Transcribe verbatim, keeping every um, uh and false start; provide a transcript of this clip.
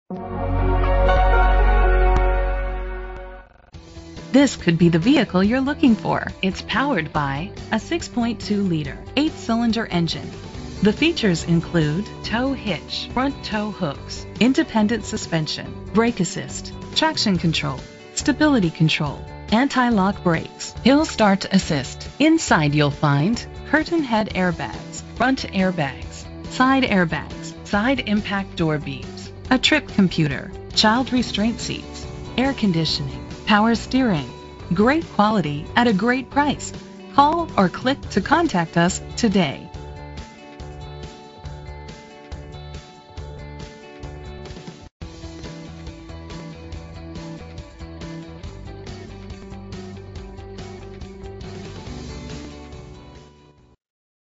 This could be the vehicle you're looking for. It's powered by a six point two liter, eight cylinder engine. The features include tow hitch, front tow hooks, independent suspension, brake assist, traction control, stability control, anti-lock brakes, hill start assist. Inside you'll find curtain head airbags, front airbags, side airbags, side impact door beams, a trip computer, child restraint seats, air conditioning, power steering. Great quality at a great price. Call or click to contact us today.